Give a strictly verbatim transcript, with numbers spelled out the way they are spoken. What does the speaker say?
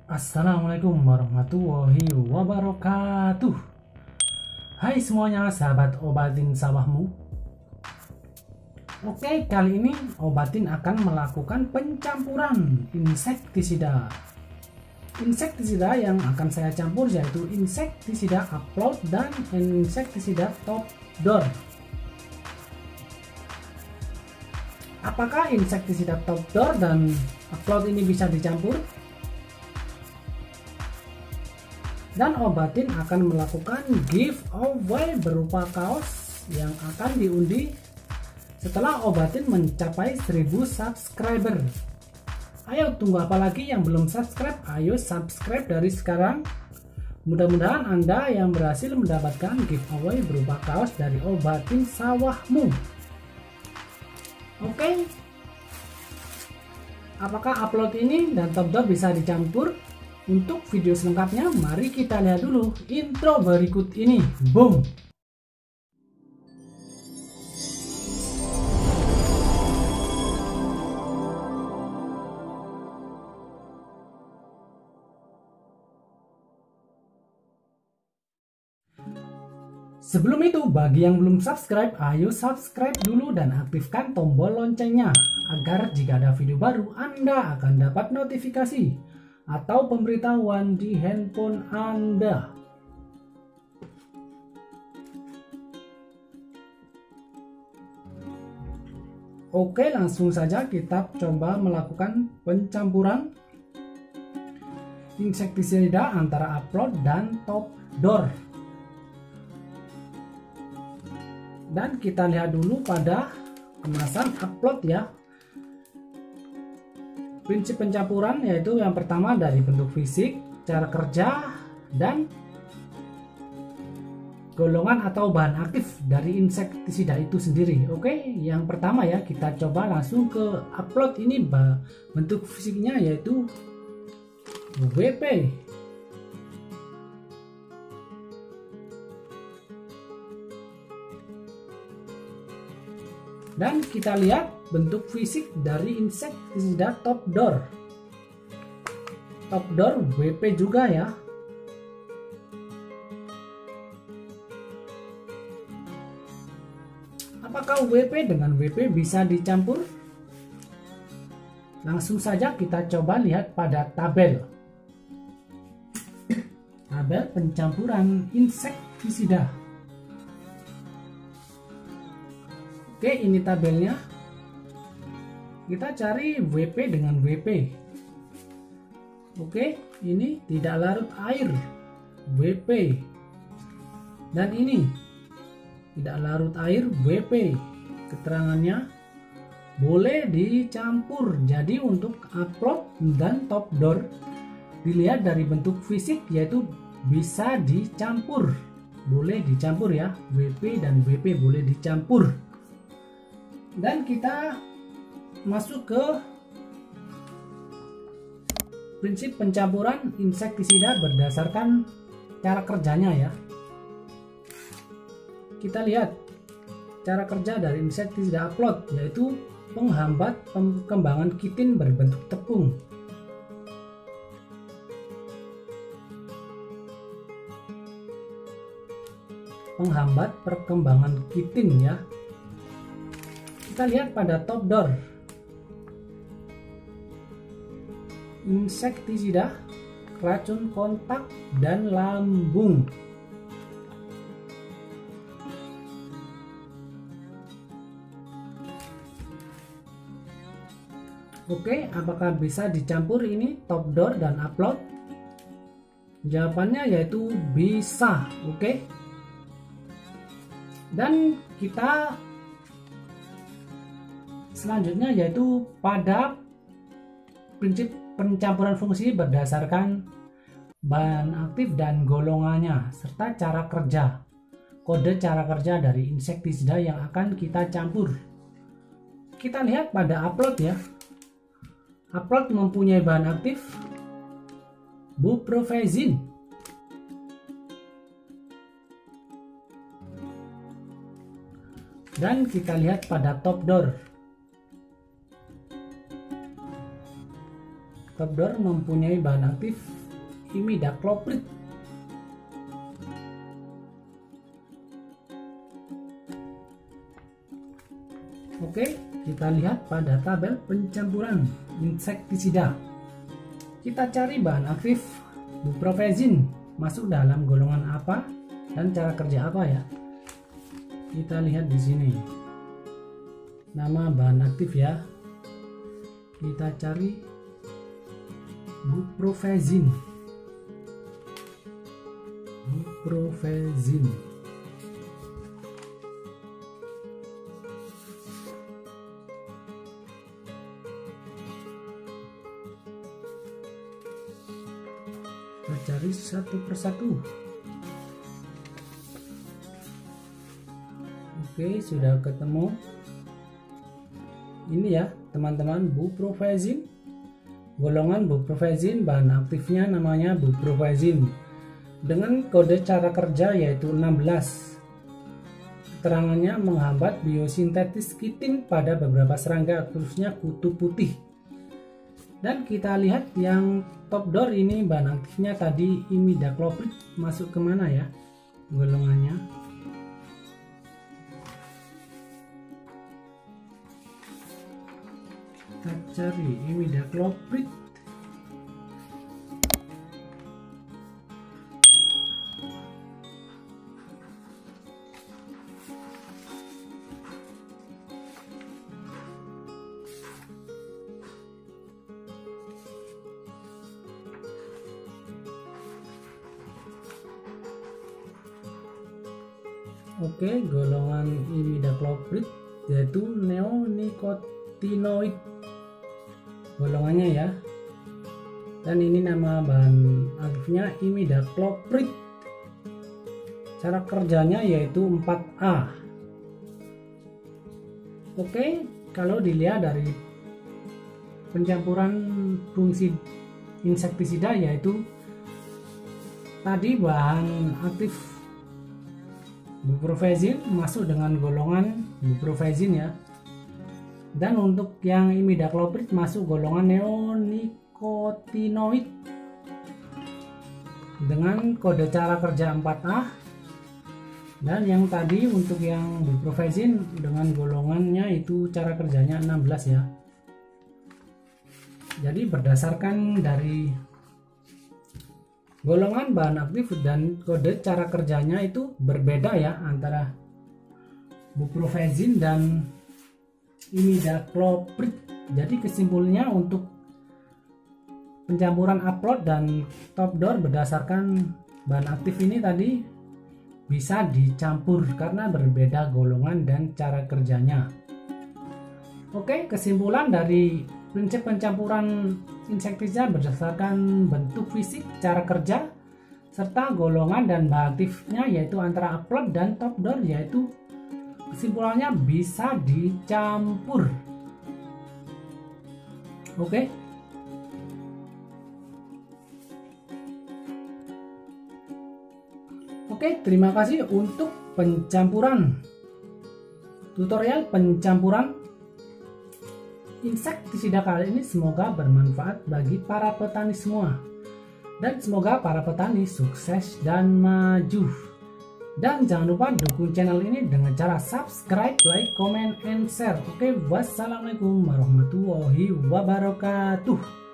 Assalamualaikum warahmatullahi wabarakatuh. Hai semuanya sahabat obatin sawahmu. Oke, kali ini obatin akan melakukan pencampuran insektisida. Insektisida yang akan saya campur yaitu insektisida upload dan insektisida top door. Apakah insektisida top door dan upload ini bisa dicampur? Dan obatin akan melakukan giveaway berupa kaos yang akan diundi setelah obatin mencapai seribu subscriber. Ayo tunggu apa lagi yang belum subscribe? Ayo subscribe dari sekarang. Mudah-mudahan Anda yang berhasil mendapatkan giveaway berupa kaos dari obatin sawahmu. Oke, apakah upload ini dan top door bisa dicampur? Untuk video selengkapnya, mari kita lihat dulu intro berikut ini. Boom! Sebelum itu, bagi yang belum subscribe, ayo subscribe dulu dan aktifkan tombol loncengnya agar jika ada video baru, Anda akan dapat notifikasi atau pemberitahuan di handphone Anda. Oke, langsung saja kita coba melakukan pencampuran insektisida antara upload dan top door. Dan kita lihat dulu pada kemasan upload ya. Prinsip pencampuran yaitu yang pertama dari bentuk fisik, cara kerja, dan golongan atau bahan aktif dari insektisida itu sendiri. Oke, yang pertama ya, kita coba langsung ke upload ini. Bentuk fisiknya yaitu W P. Dan kita lihat bentuk fisik dari insektisida top door. Top door W P juga ya. Apakah W P dengan W P bisa dicampur? Langsung saja kita coba lihat pada tabel. Tabel pencampuran insektisida. Oke, ini tabelnya. Kita cari W P dengan W P. Oke, ini tidak larut air, W P. Dan ini tidak larut air, W P. Keterangannya boleh dicampur. Jadi untuk upload dan top door dilihat dari bentuk fisik yaitu bisa dicampur. Boleh dicampur ya, W P dan W P boleh dicampur. Dan kita masuk ke prinsip pencampuran insektisida berdasarkan cara kerjanya ya. Kita lihat cara kerja dari insektisida upload yaitu penghambat perkembangan kitin berbentuk tepung. Penghambat perkembangan kitin ya. Kita lihat pada top door. Insektisida, racun kontak, dan lambung. Oke, apakah bisa dicampur ini top door dan upload? Jawabannya yaitu bisa. Oke. Dan kita selanjutnya yaitu pada prinsip pencampuran fungsi berdasarkan bahan aktif dan golongannya serta cara kerja. Kode cara kerja dari insektisida yang akan kita campur. Kita lihat pada upload ya. Upload mempunyai bahan aktif buprofezin. Dan kita lihat pada top door. top door mempunyai bahan aktif imidacloprid. Oke, kita lihat pada tabel pencampuran insektisida. Kita cari bahan aktif buprofezin masuk dalam golongan apa dan cara kerja apa ya. Kita lihat di sini. Nama bahan aktif ya. Kita cari buprofezin. Buprofezin. Kita cari satu persatu. Oke, sudah ketemu. Ini ya teman-teman, buprofezin. Golongan buprofezin, bahan aktifnya namanya buprofezin dengan kode cara kerja yaitu enam belas. Keterangannya menghambat biosintetis kitin pada beberapa serangga, khususnya kutu putih. Dan kita lihat yang top door ini bahan aktifnya tadi imidacloprid, masuk kemana ya golongannya. Kita cari imidacloprid. Oke, golongan imidacloprid yaitu neonicotinoid golongannya ya. Dan ini nama bahan aktifnya imidacloprid. Cara kerjanya yaitu empat A. Oke, kalau dilihat dari pencampuran fungsi insektisida yaitu tadi bahan aktif buprofezin masuk dengan golongan buprofezin ya. Dan untuk yang imidacloprid masuk golongan neonicotinoid dengan kode cara kerja empat A. Dan yang tadi untuk yang buprofezin dengan golongannya itu cara kerjanya enam belas ya. Jadi berdasarkan dari golongan bahan aktif dan kode cara kerjanya itu berbeda ya antara buprofezin dan imidacloprid. Jadi kesimpulannya untuk pencampuran upload dan top door berdasarkan bahan aktif ini tadi bisa dicampur karena berbeda golongan dan cara kerjanya. Oke, kesimpulan dari prinsip pencampuran insektisida berdasarkan bentuk fisik, cara kerja, serta golongan dan bahan aktifnya yaitu antara upload dan top door, yaitu kesimpulannya bisa dicampur. Oke. Oke, terima kasih untuk pencampuran tutorial pencampuran insektisida kali ini. Semoga bermanfaat bagi para petani semua. Dan semoga para petani sukses dan maju. Dan jangan lupa dukung channel ini dengan cara subscribe, like, comment, and share. Oke, wassalamualaikum warahmatullahi wabarakatuh.